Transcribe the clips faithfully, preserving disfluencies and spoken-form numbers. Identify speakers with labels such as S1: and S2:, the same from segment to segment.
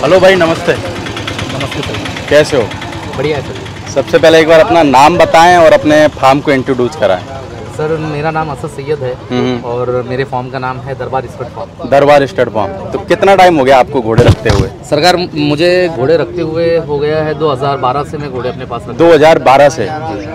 S1: Hello भाई, नमस्ते।
S2: नमस्ते सर।
S1: कैसे हो?
S2: बढ़िया है सर।
S1: सबसे पहले एक बार अपना नाम बताएं और अपने फार्म को इंट्रोड्यूस कराएं।
S2: सर मेरा नाम असद सैयद है और मेरे फार्म का नाम है Darbar stud farm.
S1: Darbar stud farm. तो कितना टाइम हो गया आपको घोड़े रखते हुए?
S2: सरकार मुझे घोड़े रखते हुए हो गया है दो हज़ार बारह से मैं घोड़े अपने पास रखता
S1: दो हज़ार बारह से?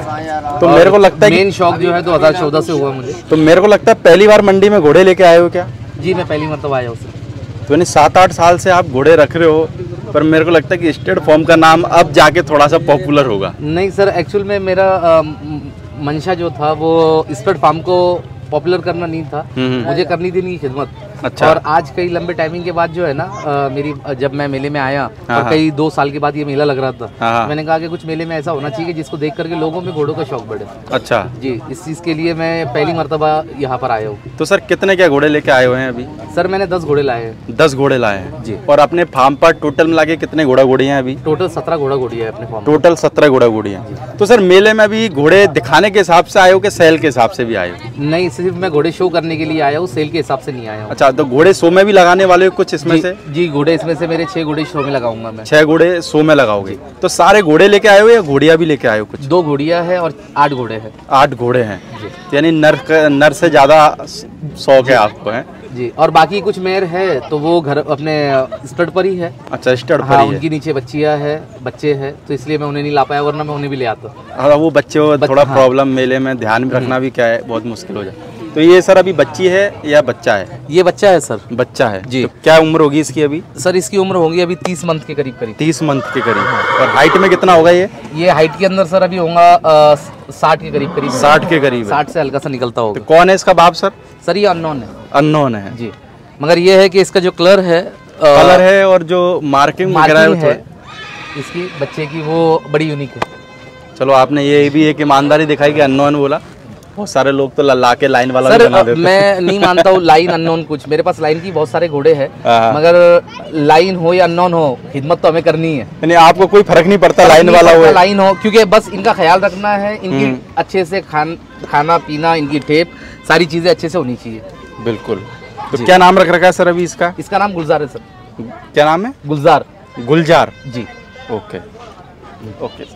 S1: तो मेरे को लगता है
S2: मेन शौक जो है दो हज़ार चौदह से हुआ मुझे।
S1: तो मेरे को लगता है पहली बार मंडी में घोड़े लेके आए हो क्या?
S2: जी मैं पहली मरतबा आया हूँ सर।
S1: तो यानी सात आठ साल से आप घोड़े रख रहे हो, पर मेरे को लगता है कि स्टड फार्म का नाम अब जाके थोड़ा सा पॉपुलर होगा।
S2: नहीं सर, एक्चुअल में मेरा आ, मंशा जो था वो स्टड फार्म को पॉपुलर करना नहीं था, मुझे करनी थी नहीं खिदमत।
S1: अच्छा।
S2: और आज कई लंबे टाइमिंग के बाद जो है ना आ, मेरी जब मैं मेले में आया और कई दो साल के बाद ये मेला लग रहा था,
S1: हाँ।
S2: मैंने कहा कि कुछ मेले में ऐसा होना चाहिए जिसको देख करके लोगों में घोड़ों का शौक बढ़े।
S1: अच्छा
S2: जी, इस चीज़ के लिए मैं पहली मरतबा यहाँ पर आया हूँ।
S1: तो सर कितने क्या घोड़े लेके आए हुए हैं अभी?
S2: सर मैंने दस घोड़े लाए हैं।
S1: दस घोड़े लाए हैं
S2: जी।
S1: और अपने फार्म पर टोटल मिला के कितने घोड़ा घोड़ियाँ हैं अभी?
S2: टोटल सत्रह घोड़ा घोड़िया है अपने फार्म।
S1: टोटल सत्रह घोड़ा घोड़ियाँ। तो सर मेले में अभी घोड़े दिखाने के हिसाब से आए हो कि सेल के हिसाब से भी आए हो?
S2: नहीं, सिर्फ मैं घोड़े शो करने के लिए आया हूँ, सेल के हिसाब से नहीं आया हूँ।
S1: अच्छा, तो घोड़े शो में भी लगाने वाले हो कुछ इसमें
S2: जी,
S1: से?
S2: जी घोड़े इसमें से मेरे छह घोड़े शो में लगाऊंगा मैं।
S1: छह घोड़े शो में लगाओगे? तो सारे घोड़े लेके आए हो या घोड़िया भी लेके आए हो कुछ?
S2: दो घोड़िया है और आठ घोड़े हैं।
S1: आठ घोड़े हैं, यानी नर नर से ज्यादा शौक है आपको है?
S2: जी। और बाकी कुछ मेयर है तो वो घर अपने स्टड पर ही है।
S1: अच्छा, स्टड पर
S2: हाँ,
S1: ही है।
S2: उनकी नीचे बच्चियाँ है, बच्चे हैं, तो इसलिए मैं उन्हें नहीं ला पाया, वरना मैं उन्हें भी ले आता।
S1: हाँ, वो बच्चे हो थोड़ा
S2: हाँ।
S1: प्रॉब्लम, मेले में ध्यान में रखना भी क्या है, बहुत मुश्किल हो जाए। तो ये सर अभी बच्ची है या बच्चा है?
S2: ये बच्चा है सर।
S1: बच्चा है
S2: जी।
S1: तो क्या उम्र होगी इसकी अभी?
S2: सर इसकी उम्र होगी अभी तीस मंथ के करीब करीब।
S1: तीस मंथ के करीब। और हाइट में कितना होगा ये?
S2: ये हाइट के अंदर सर अभी होगा साठ के करीब करीब।
S1: साठ के करीब है।
S2: साठ से हल्का सा निकलता होगा।
S1: तो कौन है इसका बाप सर?
S2: सर ये अननोन है।
S1: अननोन है
S2: जी, मगर ये है कि इसका जो कलर है
S1: कलर है और जो मार्किंग वगैरह
S2: है इसकी बच्चे की वो बड़ी यूनिक है।
S1: चलो, आपने ये भी एक ईमानदारी दिखाई कि अननोन बोला। बहुत सारे लोग तो ला के लाइन वाला
S2: सर
S1: बना देते।
S2: मैं नहीं मानता हूँ लाइन अननोन कुछ। मेरे पास लाइन की बहुत सारे घोड़े हैं, मगर लाइन हो या अननोन हो, खिदमत तो हमें करनी है।
S1: यानी आपको कोई फर्क नहीं पड़ता लाइन वाला हो
S2: लाइन हो, क्योंकि बस इनका ख्याल रखना है, इनकी अच्छे से खान खाना पीना, इनकी टेप, सारी चीजें अच्छे से होनी चाहिए।
S1: बिल्कुल। तो क्या नाम रख रखा है सर अभी इसका?
S2: इसका नाम गुलजार है सर।
S1: क्या नाम है?
S2: गुलजार।
S1: गुलजार
S2: जी।
S1: Okay okay.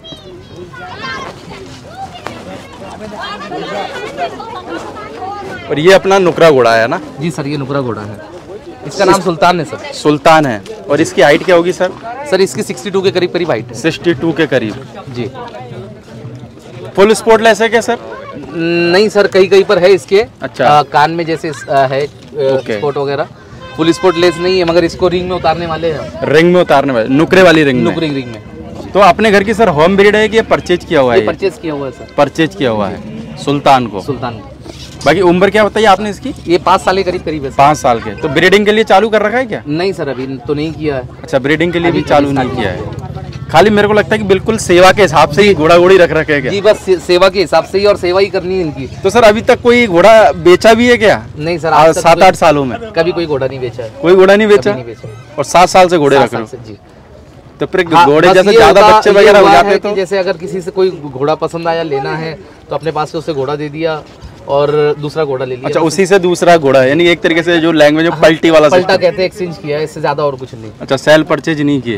S1: और ये अपना नुकरा घोड़ा है ना?
S2: जी सर, ये नुकरा घोड़ा है। इसका नाम सुल्तान है सर।
S1: सुल्तान है। और इसकी हाइट क्या होगी सर?
S2: सर इसकी बासठ के करीब करीब हाइट है।
S1: बासठ के करीब।
S2: जी।
S1: फुल स्पोर्टलेस है क्या सर?
S2: नहीं सर, कहीं कहीं पर है इसके।
S1: अच्छा।
S2: आ, कान में जैसे आ, है स्पोर्ट वगैरह। फुल स्पोर्टलेस नहीं है, मगर इसको रिंग में उतारने वाले हैं।
S1: रिंग में उतारने वाले, नुकरे वाली रिंग में?
S2: नुकरे रिंग में।
S1: तो अपने घर की सर होम ब्रीड है कि ये परचेज किया हुआ है?
S2: परचेज किया हुआ है सर।
S1: परचेज किया हुआ है सुल्तान को।
S2: सुल्तान को।
S1: बाकी उम्र क्या बताइए आपने इसकी?
S2: ये पाँच साल के करीब करीब है।
S1: पाँच साल के। तो ब्रीडिंग के लिए चालू कर रखा है क्या?
S2: नहीं सर, अभी तो नहीं किया है।
S1: अच्छा, ब्रीडिंग के लिए भी चालू नहीं किया है। खाली मेरे को लगता है कि बिल्कुल सेवा के हिसाब से ही घोड़ा घोड़ी रख रखे है क्या?
S2: जी, बस से, सेवा के हिसाब से ही, और सेवा ही करनी है इनकी।
S1: तो सर अभी तक कोई घोड़ा बेचा भी है क्या?
S2: नहीं सर,
S1: सात आठ सालों में
S2: कभी कोई घोड़ा नहीं बेचा है।
S1: कोई घोड़ा नहीं बेचा?
S2: नहीं बेचा।
S1: और सात साल से घोड़े रख रहे हो?
S2: जी।
S1: तो फिर घोड़े जैसे ज्यादा बच्चे वगैरह हो जाते तो?
S2: जैसे अगर किसी से कोई घोड़ा पसंद आया, लेना है, तो अपने पास से उसे घोड़ा दे दिया और दूसरा घोड़ा ले लिया।
S1: अच्छा, उसी से दूसरा घोड़ा, यानी एक तरीके से जो लैंग्वेज में पलटी वाला
S2: पलटा कहते हैं, एक्सचेंज किया है, इससे ज्यादा और कुछ नहीं।
S1: अच्छा, सेल परचेज नहीं किए।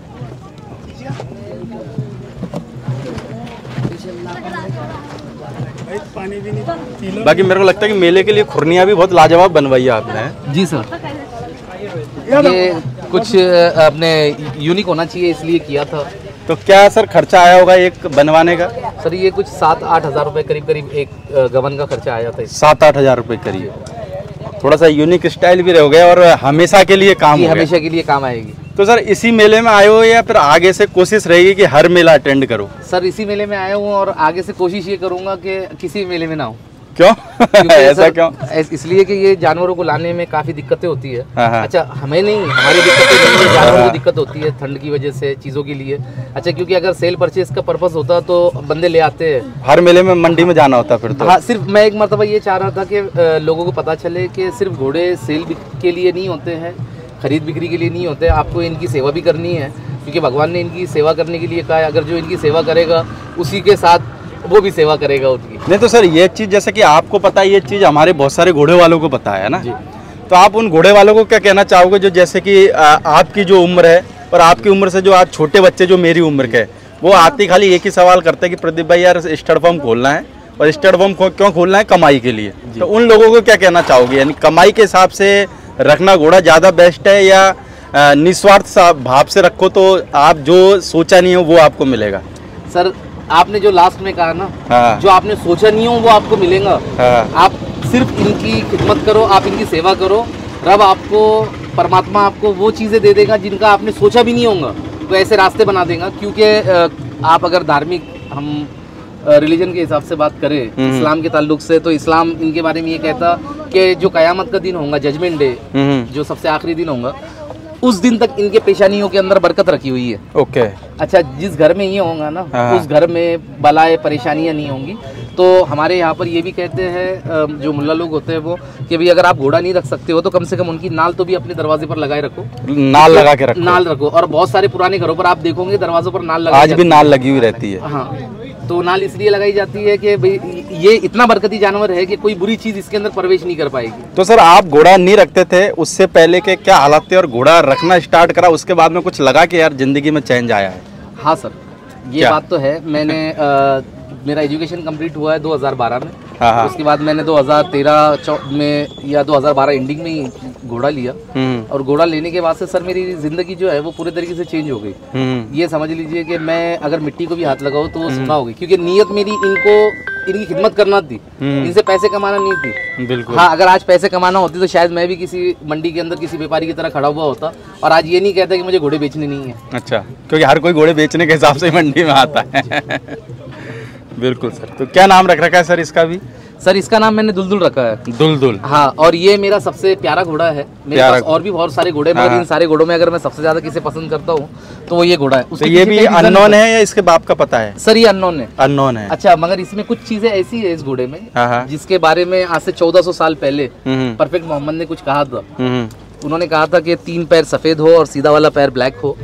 S1: बाकी मेरे को लगता है कि मेले के लिए खुरनियाँ भी बहुत लाजवाब बनवाई है आपने।
S2: जी सर, ये कुछ अपने यूनिक होना चाहिए इसलिए किया था।
S1: तो क्या सर खर्चा आया होगा एक बनवाने का?
S2: सर ये कुछ सात आठ हजार रुपए करीब करीब एक गवन का खर्चा आया था।
S1: सात आठ हजार रुपए करीब। थोड़ा सा यूनिक स्टाइल भी रह गया और हमेशा के लिए काम हो गया।
S2: हमेशा के लिए काम आएगी।
S1: तो सर इसी मेले में आए हो या फिर आगे से कोशिश रहेगी कि हर मेला अटेंड करो?
S2: सर इसी मेले में आया हूँ और आगे से कोशिश ये करूँगा कि किसी मेले में ना हो।
S1: क्यों? ऐसा क्यों?
S2: इसलिए कि ये जानवरों को लाने में काफी दिक्कतें होती है।
S1: हाँ।
S2: अच्छा, हमें नहीं, हमारी दिक्कतें नहीं है, जानवरों को दिक्कत होती है ठंड की वजह से, चीजों के लिए। अच्छा, क्योंकि अगर सेल परचेज का पर्पस होता तो बंदे ले आते हैं।
S1: हर मेले में मंडी में जाना होता फिर तो?
S2: हाँ, सिर्फ मैं एक मरतबा ये चाह रहा था कि लोगों को पता चले कि सिर्फ घोड़े सेल के लिए नहीं होते हैं, खरीद बिक्री के लिए नहीं होते, आपको इनकी सेवा भी करनी है, क्योंकि भगवान ने इनकी सेवा करने के लिए कहा है। अगर जो इनकी सेवा करेगा उसी के साथ वो भी सेवा करेगा उनकी।
S1: नहीं तो सर ये चीज़ जैसे कि आपको पता है, ये चीज़ हमारे बहुत सारे घोड़े वालों को पता है ना। तो आप उन घोड़े वालों को क्या कहना चाहोगे जो जैसे कि आ, आपकी जो उम्र है और आपकी उम्र से जो आज छोटे बच्चे जो मेरी उम्र के, वो आते ही खाली एक ही सवाल करते हैं कि प्रदीप भाई यार स्टड फॉर्म खोलना है, और स्टड फॉर्म क्यों खोलना है? कमाई के लिए। तो उन लोगों को क्या कहना चाहोगे? यानी कमाई के हिसाब से रखना घोड़ा ज़्यादा बेस्ट है, या निस्वार्थ भाव से रखो तो आप जो सोचा नहीं हो वो आपको मिलेगा?
S2: सर आपने जो लास्ट में कहा ना,
S1: हाँ।
S2: जो आपने सोचा नहीं हो वो आपको मिलेगा।
S1: हाँ।
S2: आप सिर्फ इनकी खिदमत करो, आप इनकी सेवा करो, रब आपको, परमात्मा आपको वो चीज़ें दे देगा जिनका आपने सोचा भी नहीं होगा, तो ऐसे रास्ते बना देगा। क्योंकि आप अगर धार्मिक, हम रिलीजन के हिसाब से बात करें, इस्लाम के ताल्लुक से, तो इस्लाम इनके बारे में ये कहता कि जो क़यामत का दिन होगा, जजमेंट डे, जो सबसे आखिरी दिन होगा, उस दिन तक इनके पेशानियों के अंदर बरकत रखी हुई है।
S1: ओके।
S2: अच्छा, जिस घर में ये होगा ना,
S1: हाँ।
S2: उस घर में बलाएं परेशानियां नहीं होंगी। तो हमारे यहाँ पर ये भी कहते हैं जो मुल्ला लोग होते हैं वो, कि भाई अगर आप घोड़ा नहीं रख सकते हो तो कम से कम उनकी नाल तो भी अपने दरवाजे पर लगाए रखो,
S1: नाल लगा के रखो,
S2: नाल रखो। और बहुत सारे पुराने घरों पर आप देखोगे दरवाजों पर नाल लगा,
S1: आज भी नाल लगी हुई रहती है।
S2: हाँ, तो नाल इसलिए लगाई जाती है कि भाई ये इतना बरकती जानवर है कि कोई बुरी चीज इसके अंदर प्रवेश नहीं कर पाएगी।
S1: तो सर आप घोड़ा नहीं रखते थे, उससे पहले के क्या हालात थे, और घोड़ा रखना स्टार्ट करा उसके बाद में कुछ लगा के यार जिंदगी में चेंज आया है?
S2: हाँ सर, ये
S1: क्या?
S2: बात तो है। मैंने आ, मेरा एजुकेशन कंप्लीट हुआ है दो हज़ार बारह में।
S1: हाँ हाँ।
S2: उसके बाद मैंने दो हज़ार तेरह में या दो हज़ार बारह एंडिंग में ही घोड़ा लिया, और घोड़ा लेने के बाद से सर मेरी ज़िंदगी जो है वो पूरे तरीके से चेंज हो गई। ये समझ लीजिए कि मैं अगर मिट्टी को भी हाथ लगाऊं तो वो सुना होगी, क्योंकि नीयत मेरी इनको, इनकी खिदमत करना थी, इनसे पैसे कमाना नहीं थी।
S1: बिल्कुल।
S2: हाँ, अगर आज पैसे कमाना होती तो शायद मैं भी किसी मंडी के अंदर किसी व्यापारी की तरह खड़ा हुआ होता, और आज ये नहीं कहता कि मुझे घोड़े बेचने नहीं है।
S1: अच्छा, क्योंकि हर कोई घोड़े बेचने के हिसाब से मंडी में आता है। बिल्कुल सर। तो क्या नाम रख रखा है सर इसका भी?
S2: सर इसका नाम मैंने दुलदुल रखा है।
S1: दुलदुल। हाँ,
S2: और ये मेरा सबसे प्यारा घोड़ा है। मेरे पास और भी बहुत सारे घोड़े हैं, मगर इन सारे घोड़ों में अगर मैं सबसे ज्यादा किसे पसंद करता हूँ तो वो ये घोड़ा है।
S1: तो ये भी अननोन है या इसके बाप का पता है?
S2: सर ये अननोन है।
S1: अननोन है।
S2: अच्छा, मगर इसमें कुछ चीजें ऐसी है इस घोड़े में,
S1: हाँ।
S2: जिसके बारे में आज से चौदह सौ साल पहले परफेक्ट मोहम्मद ने कुछ कहा था। उन्होंने कहा था कि तीन पैर सफेद हो और सीधा वाला पैर ब्लैक हो,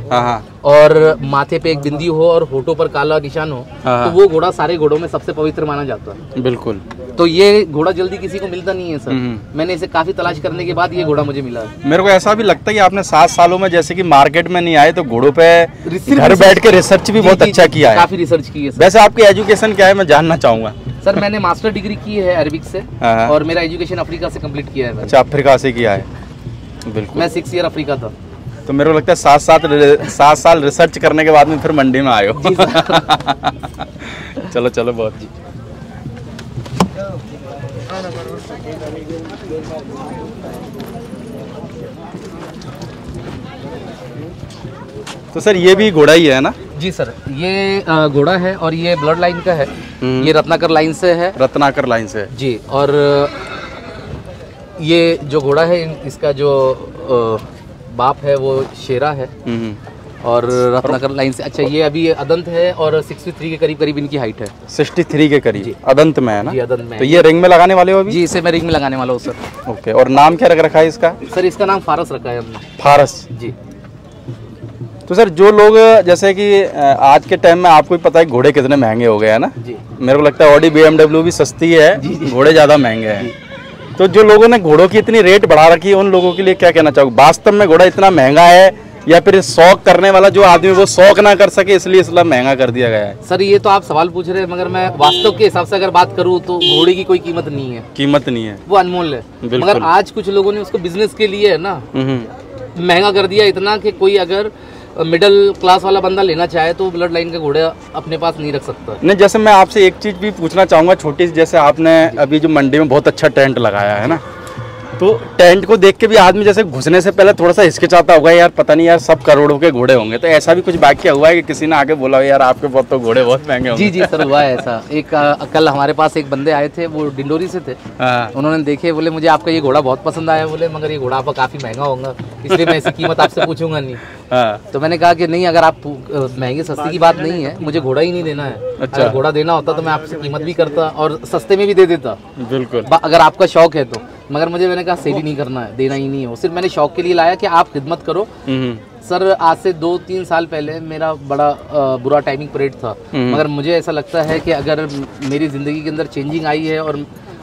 S2: और माथे पे एक बिंदी हो और होठों पर काला निशान हो, तो वो घोड़ा सारे घोड़ों में सबसे पवित्र माना जाता है।
S1: बिल्कुल।
S2: तो ये घोड़ा जल्दी किसी को मिलता नहीं है सर। मैंने इसे काफी तलाश करने के बाद ये घोड़ा मुझे मिला है।
S1: मेरे को ऐसा भी लगता है कि आपने सात सालों में जैसे कि मार्केट में नहीं आए तो घोड़ों पे घर बैठ के रिसर्च भी बहुत अच्छा किया है।
S2: काफी रिसर्च की है।
S1: वैसे आपकी एजुकेशन क्या है, मैं जानना चाहूंगा?
S2: सर मैंने मास्टर डिग्री की है अरबिक से, और मेरा एजुकेशन अफ्रीका से कंप्लीट किया है।
S1: अच्छा, अफ्रीका से किया है। बिल्कुल।
S2: मैं सिक्स ईयर अफ्रीका था।
S1: तो मेरे को लगता है सात सात सात साल रिसर्च करने के बाद में फिर मंडी में आए हो। चलो चलो, बहुत जी। तो सर ये भी घोड़ा ही है ना?
S2: जी सर, ये घोड़ा है और ये ब्लड लाइन का है। ये रत्नाकर लाइन से है। रत्नाकर
S1: लाइन से
S2: जी। और ये जो घोड़ा है इसका जो बाप है वो शेरा है, और रत्नाकर लाइन से। अच्छा, ये अभी अदंत है और तिरसठ के करीब करीब इनकी हाइट है।
S1: तिरसठ के करीब अदंत में है ना?
S2: जी, अदंत में।
S1: तो ये रिंग में लगाने वाले हो अभी?
S2: जी, इसे मैं रिंग में लगाने वाला हूँ सर।
S1: ओके। और नाम क्या रख रखा है इसका?
S2: सर इसका नाम फारस रखा है हमने।
S1: फारस
S2: जी।
S1: तो सर जो लोग जैसे कि आज के टाइम में आपको भी पता है घोड़े कितने महंगे हो गए हैं ना
S2: जी।
S1: मेरे को लगता है ऑडी बी एम डब्ल्यू भी सस्ती है, घोड़े ज़्यादा महंगे हैं। तो जो लोगों ने घोड़ों की इतनी रेट बढ़ा रखी है उन लोगों के लिए क्या कहना चाहोगे? वास्तव में घोड़ा इतना महंगा है, या फिर शौक करने वाला जो आदमी वो शौक ना कर सके इसलिए इसलिए महंगा कर दिया गया है?
S2: सर ये तो आप सवाल पूछ रहे हैं, मगर मैं वास्तव के हिसाब से अगर बात करूं तो घोड़े की कोई कीमत नहीं है।
S1: कीमत नहीं है, वो
S2: अनमोल है। मगर आज कुछ लोगों ने उसको बिजनेस के लिए है ना महंगा कर दिया इतना कि कोई अगर मिडिल क्लास वाला बंदा लेना चाहे तो ब्लड लाइन का घोड़ा अपने पास नहीं रख सकता।
S1: नहीं, जैसे मैं आपसे एक चीज़ भी पूछना चाहूँगा छोटी सी, जैसे आपने अभी जो मंडी में बहुत अच्छा टेंट लगाया है ना, तो टेंट को देख के भी आदमी जैसे घुसने से पहले थोड़ा सा हिचकिचाता होगा, यार पता नहीं यार सब करोड़ों के घोड़े होंगे। तो ऐसा भी कुछ वाकया हुआ है कि किसी ने आके बोला यार आपके बहुत तो घोड़े बहुत महंगे होंगे?
S2: जी जी सर, हुआ है ऐसा। एक आ, कल हमारे पास एक बंदे आए थे, वो डिंडोरी से थे। उन्होंने देखे, बोले मुझे आपका ये घोड़ा बहुत पसंद आया, बोले मगर ये घोड़ा आपका काफी महंगा होगा, इसलिए मैं इसकी कीमत आपसे पूछूंगा नहीं। तो मैंने कहा कि नहीं, अगर आप महंगे सस्ते की बात नहीं है, मुझे घोड़ा ही नहीं देना है। अच्छा। अगर घोड़ा देना होता तो मैं आपसे कीमत भी करता और सस्ते में भी दे देता।
S1: बिल्कुल,
S2: अगर आपका शौक है तो। मगर मुझे मैंने कहा सेल ही नहीं करना है, देना ही नहीं है। सिर्फ मैंने शौक के लिए लाया कि आप खिदमत करो। सर आज से दो तीन साल पहले मेरा बड़ा आ, बुरा टाइमिंग पीरियड था, मगर मुझे ऐसा लगता है कि अगर मेरी ज़िंदगी के अंदर चेंजिंग आई है और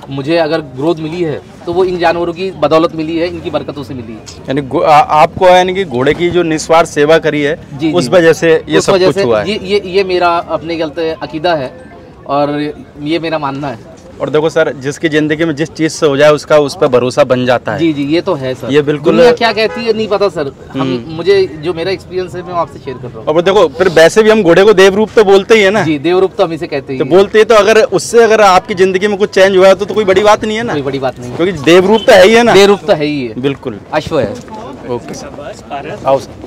S2: मुझे अगर ग्रोथ मिली है तो वो इन जानवरों की बदौलत मिली है, इनकी बरकतों से मिली है।
S1: यानी गो- आ- आपको यानी कि घोड़े की जो निस्वार्थ सेवा करी है
S2: जी,
S1: उस
S2: जी।
S1: वजह से ये
S2: उस
S1: सब
S2: वजह
S1: कुछ
S2: से
S1: हुआ है।
S2: ये ये ये मेरा अपने गलत अकीदा है और ये मेरा मानना है।
S1: और देखो सर, जिसकी जिंदगी में जिस चीज से हो जाए उसका उस पर भरोसा बन जाता है।
S2: जी जी, ये तो है सर।
S1: ये बिल्कुल-
S2: दुनिया क्या कहती है नहीं पता सर, हम मुझे जो मेरा एक्सपीरियंस है मैं आपसे शेयर कर रहा हूँ।
S1: और देखो फिर वैसे भी हम घोड़े को देव रूप तो बोलते ही है ना।
S2: जी, देवरूप तो हम इसे कहते ही
S1: तो
S2: हैं।
S1: बोलते ही, तो अगर उससे अगर आपकी जिंदगी में कुछ चेंज हुआ है तो, तो कोई बड़ी बात नहीं है ना,
S2: कोई बड़ी बात नहीं है।
S1: क्योंकि देव रूप तो है ही है ना।
S2: देवरूप तो है ही है,
S1: बिल्कुल।
S2: अश्व है।
S1: ओके सर, आओ सर।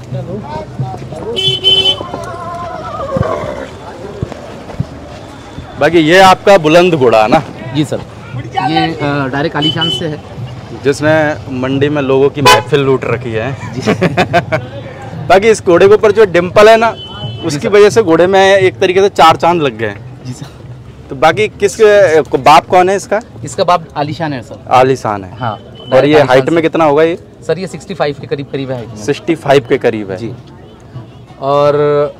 S1: बाकी ये आपका बुलंद घोड़ा है ना,
S2: जी सर, ये डायरेक्ट आलीशान से है।
S1: जिसने मंडी में लोगों की महफिल लूट रखी है।
S2: जी
S1: बाकी इस घोड़े के ऊपर जो डिम्पल है ना, उसकी वजह से घोड़े में एक तरीके से चार चांद लग गए हैं।
S2: जी सर।
S1: तो बाकी किस को बाप कौन है इसका?
S2: इसका बाप आलीशान है सर।
S1: आलीशान है।
S2: हाँ।
S1: और ये हाइट में कितना होगा ये?
S2: सर ये पैंसठ के करीब करीब है।
S1: पैंसठ के करीब है
S2: जी। और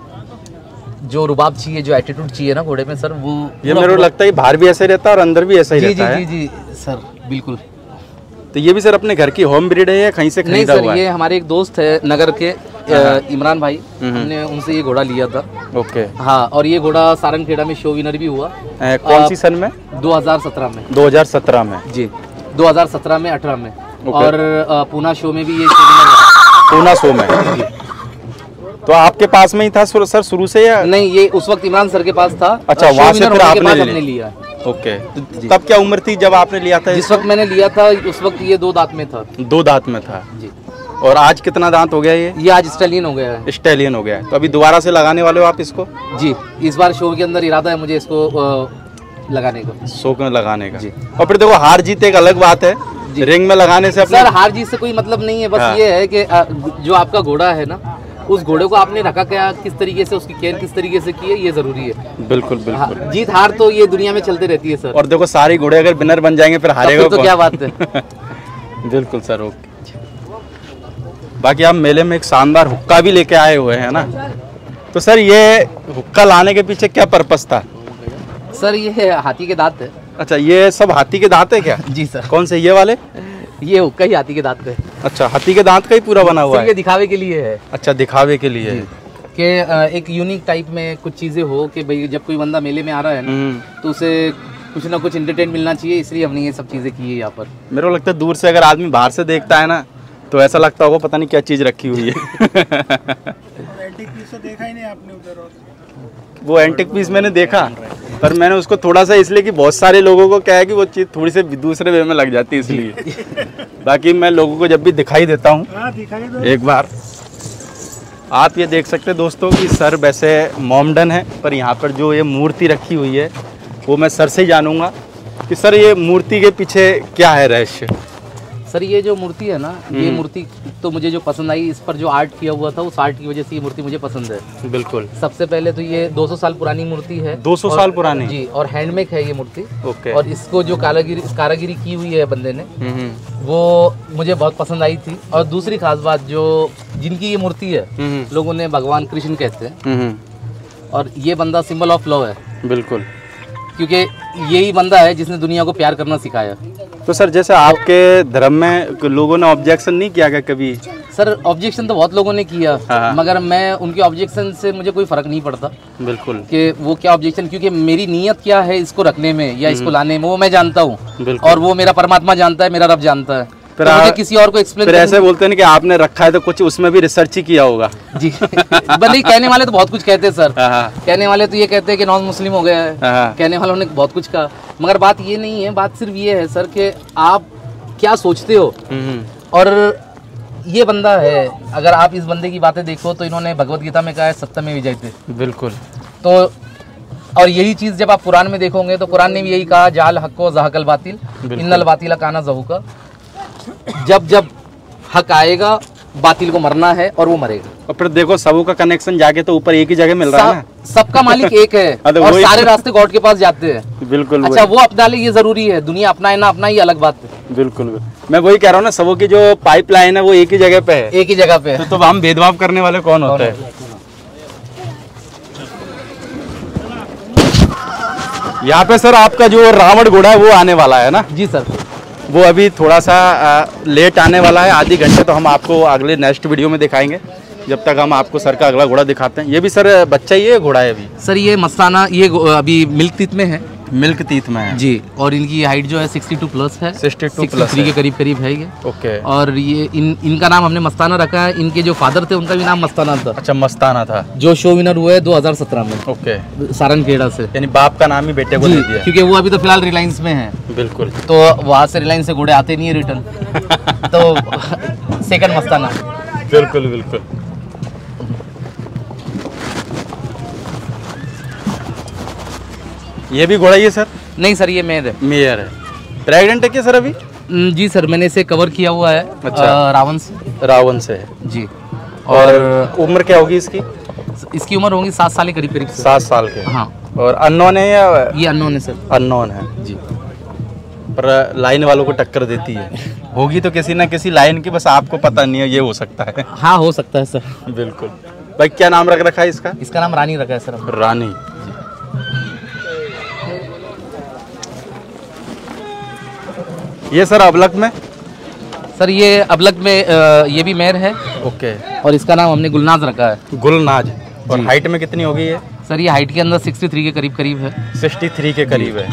S2: जो रुबाब चाहिए, जो एटीट्यूड चाहिए ना घोड़े में सर, वो
S1: ये मेरे को लगता है बाहर भी ऐसा ही रहता है और अंदर भी ऐसा ही
S2: जी
S1: रहता
S2: जी
S1: है।
S2: जी जी सर, बिल्कुल।
S1: तो ये भी सर अपने घर की होम ब्रीड है या कहीं से
S2: नहीं
S1: खरीदा
S2: सर,
S1: हुआ
S2: ये
S1: है?
S2: हमारे एक दोस्त है नगर के, अ, इमरान भाई, हमने उनसे ये घोड़ा लिया था।
S1: ओके।
S2: हाँ, और ये घोड़ा सारंगखेड़ा में शो विनर भी हुआ।
S1: ए, कौन सी सन में?
S2: दो हज़ार सत्रह में।
S1: दो हज़ार सत्रह में।
S2: जी, दो हज़ार सत्रह में, अठारह में।
S1: ओके।
S2: और अ, पूना शो में भी ये शो विनर रहा।
S1: पूना शो में।
S2: जी।
S1: तो आपके पास में ही था सर सर शुरू से या?
S2: नहीं, ये उस वक्त इमरान सर के पास था।
S1: अच्छा,
S2: और शो
S1: वहाँ से
S2: विनर
S1: फिर
S2: होने के
S1: आपने
S2: बाद
S1: ले
S2: हमने
S1: लिया।
S2: लिया।
S1: ओके। तो तब क्या उम्र थी जब आपने लिया था?
S2: जिस वक्त मैंने लिया था उस वक्त ये दो दांत में था।
S1: दो दांत में था।
S2: जी।
S1: और आज कितना दांत हो गया ये?
S2: ये आज स्टैलियन हो गया है।
S1: स्टैलियन हो गया है। तो अभी दोबारा से लगाने वाले हो आप इसको?
S2: जी, इस बार शो के अंदर इरादा है मुझे इसको अ, लगाने का।
S1: शो में लगाने का।
S2: जी।
S1: और फिर देखो हार जीत एक अलग बात है। रिंग में लगाने से अपने
S2: सर हार जीत से कोई मतलब नहीं है, बस
S1: हाँ।
S2: ये है कि अ, जो आपका घोड़ा है ना, उस घोड़े को आपने रखा क्या, किस तरीके से उसकी केयर किस तरीके से की है, ये जरूरी है।
S1: बिल्कुल बिल्कुल।
S2: हाँ, जीत हार तो ये दुनिया में चलते रहती है सर।
S1: और देखो सारी घोड़े अगर विनर बन जाएंगे फिर हारेगा
S2: तो, तो
S1: कौन?
S2: क्या बात है।
S1: बिल्कुल सर, ओके। बाकी आप मेले में एक शानदार हुक्का भी लेके आए हुए हैं ना, तो सर ये हुक्का लाने के पीछे क्या पर्पस था?
S2: सर ये हाथी के दांत है।
S1: अच्छा, ये सब हाथी के दांत है क्या?
S2: जी सर।
S1: कौन से, ये वाले?
S2: ये हुक्का ही हाथी के दांत है।
S1: अच्छा, हाथी के दांत का ही पूरा बना हुआ
S2: सिर्फ ये
S1: है?
S2: दिखावे के लिए है
S1: अच्छा, दिखावे के लिए है।
S2: कि अ, एक यूनिक टाइप में कुछ चीजें हो कि भाई जब कोई बंदा मेले में आ रहा है ना,
S1: हम्म।
S2: तो उसे कुछ ना कुछ एंटरटेन मिलना चाहिए, इसलिए हमने ये सब चीजें की है यहाँ पर।
S1: मेरे को लगता है दूर से अगर आदमी बाहर से देखता है ना तो ऐसा लगता होगा पता नहीं क्या चीज रखी हुई है।
S3: एंटीक पीस तो देखा ही नहीं आपने उधर। और
S1: वो एंटिक पीस मैंने देखा, पर मैंने उसको थोड़ा सा इसलिए कि बहुत सारे लोगों को क्या है कि वो चीज़ थोड़ी सी दूसरे वे में लग जाती है इसलिए। बाकी मैं लोगों को जब भी दिखाई देता हूँ
S3: हाँ दिखाई दो।
S1: एक बार, आप ये देख सकते हैं दोस्तों कि सर वैसे मोमडन है, पर यहाँ पर जो ये मूर्ति रखी हुई है वो मैं सर से ही जानूंगा कि सर ये मूर्ति के पीछे क्या है रहस्य?
S2: सर ये जो मूर्ति है ना, ये मूर्ति तो मुझे जो पसंद आई, इस पर जो आर्ट किया हुआ था उस आर्ट की वजह से ये मूर्ति मुझे पसंद है।
S1: बिल्कुल।
S2: सबसे पहले तो ये दो सौ साल पुरानी मूर्ति है।
S1: दो सौ
S2: और-
S1: साल पुरानी?
S2: जी, और हैंडमेड है ये मूर्ति।
S1: ओके।
S2: और इसको जो कारागिरी कारागिरी की हुई है बंदे ने,
S1: हम्म
S2: वो मुझे बहुत पसंद आई थी। और दूसरी खास बात, जो जिनकी ये मूर्ति है
S1: हम्म
S2: लोगों ने भगवान कृष्ण कहते हैं,
S1: हम्म
S2: और ये बंदा सिंबल ऑफ लव है,
S1: बिल्कुल।
S2: क्योंकि यही बंदा है जिसने दुनिया को प्यार करना सिखाया।
S1: तो सर जैसे आपके धर्म में लोगों ने ऑब्जेक्शन नहीं किया क्या कभी?
S2: सर ऑब्जेक्शन तो बहुत लोगों ने किया,
S1: हाँ।
S2: मगर मैं उनके ऑब्जेक्शन से मुझे कोई फर्क नहीं पड़ता
S1: बिल्कुल
S2: कि वो क्या ऑब्जेक्शन, क्योंकि मेरी नीयत क्या है इसको रखने में या इसको लाने में वो मैं जानता हूँ,
S1: बिल्कुल।
S2: और वो मेरा परमात्मा जानता है, मेरा रब जानता है।
S1: फिर
S2: तो
S1: आ-
S2: मुझे किसी और को एक्सप्लेन
S1: फिर ऐसे बोलते हैं कि आपने रखा है तो कुछ उसमें भी रिसर्च ही किया होगा।
S2: जी। भले कहने वाले तो बहुत कुछ कहते हैं सर,
S1: हाँ, हाँ।
S2: कहने वाले तो ये कहते हैं कि नॉन मुस्लिम हो गया है,
S1: हाँ।
S2: कहने वालों ने बहुत कुछ कहा, मगर बात ये नहीं है। बात सिर्फ ये है सर कि आप क्या सोचते हो।
S1: हम्म
S2: और ये बंदा है, अगर आप इस बंदे की बातें देखो तो इन्होंने भगवत गीता में कहा है सत्य में विजय थे।
S1: बिल्कुल।
S2: तो और यही चीज जब आप कुरान में देखोगे तो कुरान ने भी यही कहा, जाल हक्को जहकल बातिल इन्नल बातिला काना जहूका। जब जब हक आएगा बातिल को मरना है और वो मरेगा।
S1: और फिर देखो सबों का कनेक्शन जाके तो ऊपर एक ही जगह मिल रहा है ना।
S2: सब- सबका मालिक एक है
S1: हाँ, तो
S2: और
S1: वही-
S2: सारे रास्ते गॉड के पास जाते हैं।
S1: बिल्कुल
S2: अच्छा,
S1: वही।
S2: वो अपना ले ये जरूरी है, दुनिया अपना है ना अपना, ये अलग बात है।
S1: बिल्कुल मैं वही कह रहा हूँ ना, सबों की जो पाइपलाइन है वो एक ही जगह पे है,
S2: एक ही जगह पे है।
S1: तो, तो हम भेदभाव करने वाले कौन होते हैं? यहाँ पे सर आपका जो रावण घोड़ा है वो आने वाला है ना?
S2: जी सर।
S1: वो अभी थोड़ा सा आ, लेट आने वाला है, आधी घंटे तो हम आपको अगले नेक्स्ट वीडियो में दिखाएंगे, जब तक हम आपको सर का अगला घोड़ा दिखाते हैं। ये भी सर बच्चा ही है, घोड़ा है अभी?
S2: सर ये मस्ताना, ये अभी मिल्क टीथ में है।
S1: मिल्क टीथ में है
S2: जी। और इनकी हाइट जो है बासठ प्लस है,
S1: बासठ प्लस
S2: के करीब करीब है ये।
S1: ओके।
S2: और ये इन इनका नाम हमने मस्ताना रखा है। इनके जो फादर थे उनका भी नाम मस्ताना था।
S1: अच्छा, मस्ताना था, जो
S2: शो विनर हुए दो हज़ार सत्रह में।
S1: ओके।
S2: सारंगखेड़ा से।
S1: यानी बाप का नाम ही बेटे को दे दिया,
S2: क्योंकि वो अभी तो फिलहाल रिलायंस में है।
S1: बिल्कुल।
S2: तो वहाँ से रिलायंस से घोड़े आते नहीं है रिटर्न तो सेकंड मस्ताना।
S1: बिल्कुल बिल्कुल। ये भी घोड़ा ही है सर?
S2: नहीं सर, ये मेयर है।
S1: मेयर है। प्रेग्नेंट है क्या सर अभी?
S2: जी सर, मैंने इसे कवर किया हुआ है।
S1: अच्छा।
S2: रावण से।
S1: रावण से है
S2: जी।
S1: और, और उम्र क्या होगी इसकी?
S2: इसकी उम्र होगी सात साल के करीब करीब।
S1: सात साल के?
S2: हाँ।
S1: और अननोन है या?
S2: ये अननोन है सर।
S1: अननोन है जी। पर लाइन वालों को टक्कर देती है होगी तो किसी ना किसी लाइन की, बस आपको पता नहीं है, ये हो सकता है।
S2: हाँ, हो सकता है सर।
S1: बिल्कुल। भाई क्या नाम रख रखा है इसका?
S2: इसका नाम रानी रखा है सर।
S1: रानी। ये सर अबलक में?
S2: सर ये अबलक में ये भी मेयर है।
S1: ओके।
S2: और इसका नाम हमने गुलनाज रखा है।
S1: गुलनाज। और हाइट में कितनी होगी ये?
S2: सर ये हाइट के अंदर तिरसठ के करीब करीब है।
S1: तिरसठ के करीब है।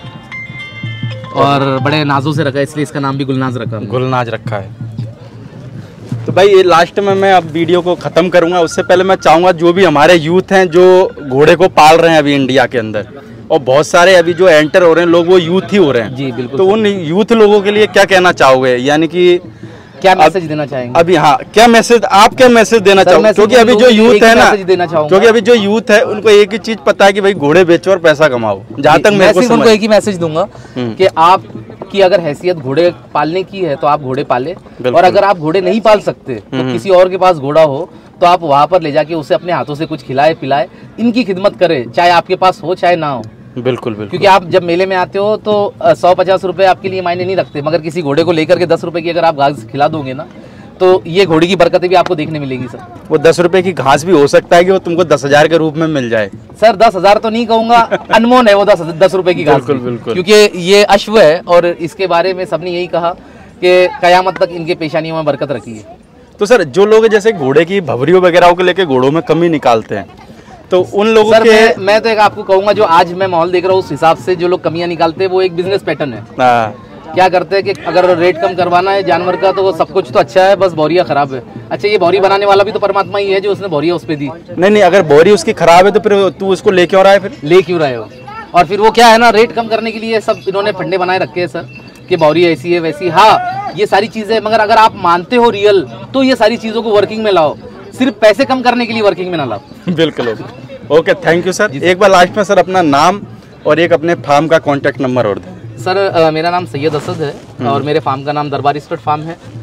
S2: और बड़े नाजों से रखा है, इसलिए इसका नाम भी गुलनाज रखा है।
S1: गुलनाज रखा है। तो भाई ये लास्ट में मैं अब वीडियो को ख़त्म करूंगा, उससे पहले मैं चाहूँगा जो भी हमारे यूथ हैं जो घोड़े को पाल रहे हैं अभी इंडिया के अंदर, और बहुत सारे अभी जो एंटर हो रहे हैं लोग वो यूथ ही हो रहे हैं।
S2: जी बिल्कुल।
S1: तो उन यूथ लोगों के लिए क्या कहना चाहोगे, यानी कि
S2: क्या मैसेज देना चाहेंगे?
S1: अभी हाँ, क्या मैसेज, आप क्या मैसेज देना चाहोगे? क्योंकि अभी जो यूथ है ना, क्योंकि अभी जो यूथ है उनको एक ही चीज पता है कि भाई घोड़े बेचो और पैसा कमाओ। जहाँ तक मैं
S2: उनको एक ही मैसेज दूंगा कि आप की अगर हैसियत घोड़े पालने की है तो आप घोड़े पाले, और अगर आप घोड़े नहीं पाल सकते तो किसी और के पास घोड़ा हो तो आप वहाँ पर ले जाके उसे अपने हाथों से कुछ खिलाए पिलाए, इनकी खिदमत करे, चाहे आपके पास हो चाहे ना हो।
S1: बिल्कुल बिल्कुल।
S2: क्योंकि आप जब मेले में आते हो तो सौ पचास रुपए आपके लिए मायने नहीं रखते, मगर किसी घोड़े को लेकर के दस रुपए की अगर आप घास खिला दोगे ना, तो ये घोड़े की बरकतें भी आपको देखने मिलेगी सर।
S1: वो दस रुपए की घास भी हो सकता है कि वो तुमको दस हजार के रूप में मिल जाए।
S2: सर दस हजार तो नहीं कहूंगा, अनमोल है वो दस दस रुपए की घास।
S1: बिल्कुल बिल्कुल।
S2: क्योंकि ये अश्व है और इसके बारे में सबने यही कहा कि कयामत तक इनके पेशानियों में बरकत रखी है।
S1: तो सर जो लोग जैसे घोड़े की भवरियों वगैरह को लेके घोड़ों में कमी निकालते हैं, तो उन लोगों
S2: सर
S1: के
S2: मैं, मैं तो एक आपको कहूंगा, जो आज मैं माहौल देख रहा हूँ उस हिसाब से जो लोग कमियां निकालते हैं वो एक बिजनेस पैटर्न है। क्या करते हैं कि अगर रेट कम करवाना है जानवर का तो वो सब कुछ तो अच्छा है, बस बोरिया खराब है। अच्छा, ये बोरी बनाने वाला भी तो परमात्मा ही है जो उसने बोरिया उस पे दी।
S1: नहीं नहीं, अगर बोरी उसकी खराब है तो फिर तू उसको ले क्यों रहा है? फिर
S2: ले क्यों रहे हो? और फिर वो क्या है ना, रेट कम करने के लिए सब इन्होंने फंडे बनाए रखे हैं सर कि बोरी ऐसी है वैसी। हाँ, ये सारी चीजें, मगर अगर आप मानते हो रियल तो ये सारी चीजों को वर्किंग में लाओ, सिर्फ पैसे कम करने के लिए वर्किंग में ना लाओ।
S1: बिल्कुल। Okay, thank you sir. एक बार लास्ट में सर अपना नाम और एक अपने फार्म का कॉन्टैक्ट नंबर और दें।
S2: सर आ, मेरा नाम सैयद असद है और मेरे फार्म का नाम दरबार स्टड फार्म है।